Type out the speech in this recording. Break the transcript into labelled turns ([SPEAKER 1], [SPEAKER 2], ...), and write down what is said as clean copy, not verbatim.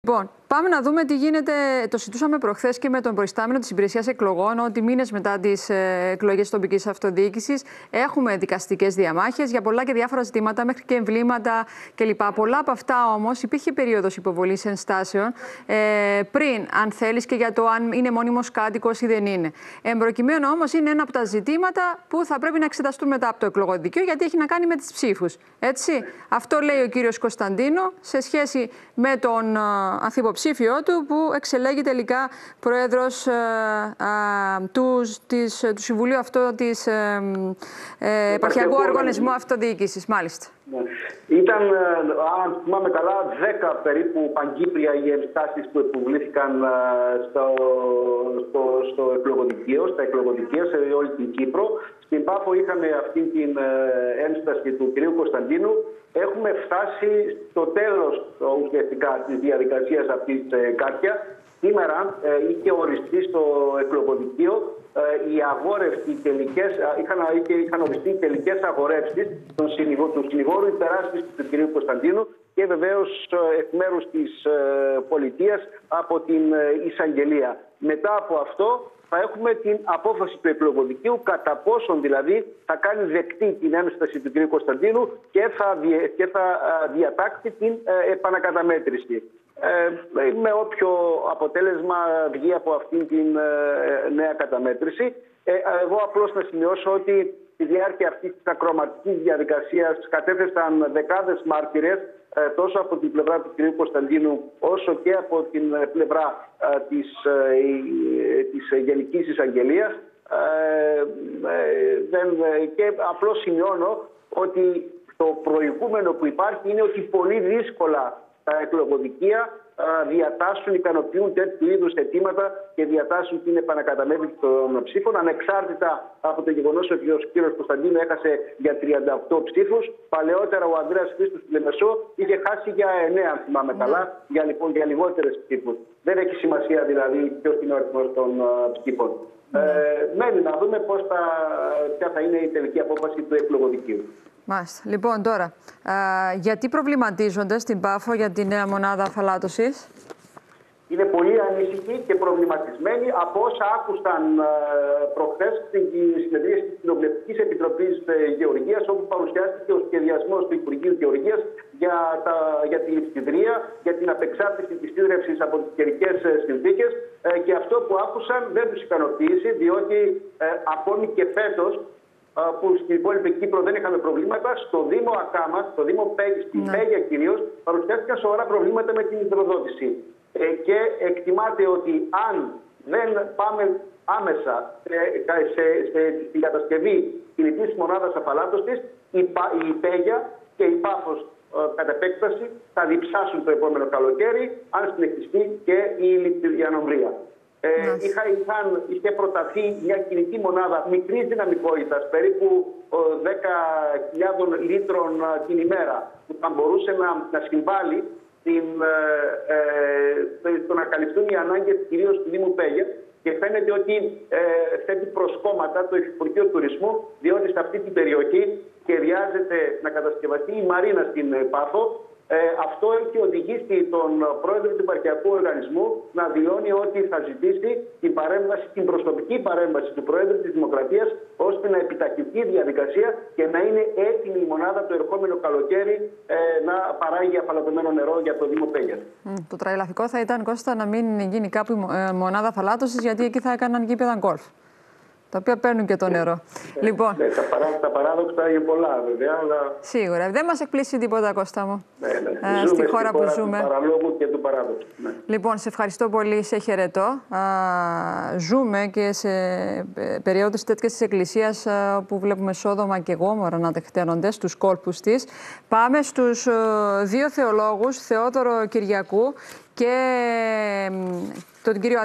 [SPEAKER 1] Λοιπόν, πάμε να δούμε τι γίνεται. Το συζητούσαμε προχθές και με τον προϊστάμενο της Υπηρεσίας Εκλογών, ότι μήνες μετά τις εκλογές τοπικής αυτοδιοίκησης έχουμε δικαστικές διαμάχες για πολλά και διάφορα ζητήματα, μέχρι και εμβλήματα κλπ. Πολλά από αυτά όμως υπήρχε περίοδος υποβολής ενστάσεων πριν, αν θέλεις, και για το αν είναι μόνιμος κάτοικος ή δεν είναι. Εμπροκειμένου όμως είναι ένα από τα ζητήματα που θα πρέπει να εξεταστούν μετά από το εκλογικό δικαίωμα, γιατί έχει να κάνει με τις ψήφους. Έτσι. Αυτό λέει ο κύριος Κωνσταντίνο σε σχέση με τον ανθυποψήφιό του, που εξελέγει τελικά πρόεδρος του Συμβουλίου αυτό της Επαρχιακού Οργανισμού Αυτοδιοίκησης. Μάλιστα.
[SPEAKER 2] Ήταν, αν θυμάμαι καλά, 10 περίπου παγκύπρια οι ενστάσεις που υποβλήθηκαν στο εκλογοδικείο, στα εκλογοδικεία σε όλη την Κύπρο. Στην Πάφο είχαμε αυτή την ένσταση του κ. Κωνσταντίνου. Έχουμε φτάσει στο τέλος ουσιαστικά της διαδικασίας αυτής Κάτια. Σήμερα είχε οριστεί στο εκλογοδικείο οι αγόρευτοι τελικές, είχαν οριστεί τελικές αγορεύσεις του συνηγόρου υπεράσπισης του κ. Κωνσταντίνου και βεβαίως εκ μέρους της πολιτείας από την εισαγγελία. Μετά από αυτό θα έχουμε την απόφαση του εκλογοδικείου, κατά πόσον δηλαδή θα κάνει δεκτή την ένσταση του κ. Κωνσταντίνου και θα διατάξει την επανακαταμέτρηση. Με όποιο αποτέλεσμα βγει από αυτήν την νέα καταμέτρηση. Εγώ απλώς να σημειώσω ότι στη διάρκεια αυτής της ακροματικής διαδικασίας κατέθεσαν δεκάδες μάρτυρες, τόσο από την πλευρά του κ. Κωνσταντίνου όσο και από την πλευρά της Γενικής Εισαγγελίας. Και απλώς σημειώνω ότι το προηγούμενο που υπάρχει είναι ότι πολύ δύσκολα τα εκλογοδικεία διατάσσουν, ικανοποιούν τέτοιου είδους αιτήματα και διατάσσουν την επανακαταμέτρηση των ψήφων, ανεξάρτητα από το γεγονός ότι ο κ. Κωνσταντίνου έχασε για 38 ψήφους. Παλαιότερα ο Ανδρέας Χρήστος του Λεμεσό είχε χάσει για 9, αν θυμάμαι καλά, για λιγότερες ψήφους. Δεν έχει σημασία δηλαδή ποιος είναι ο αριθμός των ψήφων. Μένει να δούμε ποια θα είναι η τελική απόφαση του εκλογοδικείου.
[SPEAKER 1] Μάλιστα. Λοιπόν, τώρα, γιατί προβληματίζονται στην Πάφο για τη νέα μονάδα αφαλάτωσης?
[SPEAKER 2] Είναι πολύ ανήσυχοι και προβληματισμένοι από όσα άκουσαν προχθές στην συνεδρίαση της Κοινοβουλευτικής Επιτροπής Γεωργίας, όπου παρουσιάστηκε ο σχεδιασμός του Υπουργείου Γεωργίας για τη λειψιδρία, για την απεξάρτηση της ίδρυυσης από τις καιρικές συνθήκες, και αυτό που άκουσαν δεν τους ικανοποίησε, διότι ακόμη και φέτος, που στην υπόλοιπη Κύπρο δεν είχαμε προβλήματα, στο Δήμο Ακάμα, στο Δήμο στην Πέγια κυρίως, παρουσιάστηκαν σοβαρά προβλήματα με την υδροδότηση. Και εκτιμάται ότι αν δεν πάμε άμεσα στην κατασκευή κινητής μονάδας αφαλάτωσης, η Πέγια και η Πάφος κατ' επέκταση θα διψάσουν το επόμενο καλοκαίρι, αν συνεχιστεί και η λειψιδιανομβρία. Είχε προταθεί μια κινητή μονάδα μικρής δυναμικότητας, περίπου 10.000 λίτρων την ημέρα, που θα μπορούσε να συμβάλλει στο να καλυφθούν οι ανάγκες κυρίως του Δήμου Πέγια, και φαίνεται ότι θέτει προσκόμματα το Υπουργείο Τουρισμού, διότι σε αυτή την περιοχή σχεδιάζεται να κατασκευαστεί η Μαρίνα στην Πάφο. Αυτό έχει οδηγήσει τον πρόεδρο του Επαρχιακού Οργανισμού να δηλώνει ότι θα ζητήσει την προσωπική παρέμβαση του Πρόεδρου της Δημοκρατίας, ώστε να επιταχυνθεί η διαδικασία και να είναι έτοιμη η μονάδα το ερχόμενο καλοκαίρι να παράγει αφαλατωμένο νερό για το Δήμο Πέγιας. Το
[SPEAKER 1] τραγελαφικό θα ήταν, Κώστα, να μην γίνει κάπου μονάδα αφαλάτωσης, γιατί εκεί θα έκαναν γήπεδα γκολφ, τα οποία παίρνουν και το νερό. Λοιπόν,
[SPEAKER 2] τα παράδοξα είναι πολλά, βέβαια. Αλλά...
[SPEAKER 1] Σίγουρα. Δεν μας εκπλήσει τίποτα, Κώστα μου.
[SPEAKER 2] Στη χώρα που ζούμε. Του παραλόγου και του παράδοξου.
[SPEAKER 1] Λοιπόν, σε ευχαριστώ πολύ, σε χαιρετώ. Ζούμε και σε περιόδους τέτοιες της Εκκλησίας που βλέπουμε Σόδομα και Γόμορα να τεχταίνονται στους κόλπους της. Πάμε στους δύο θεολόγους, Θεόδωρο Κυριακού και τον κύριο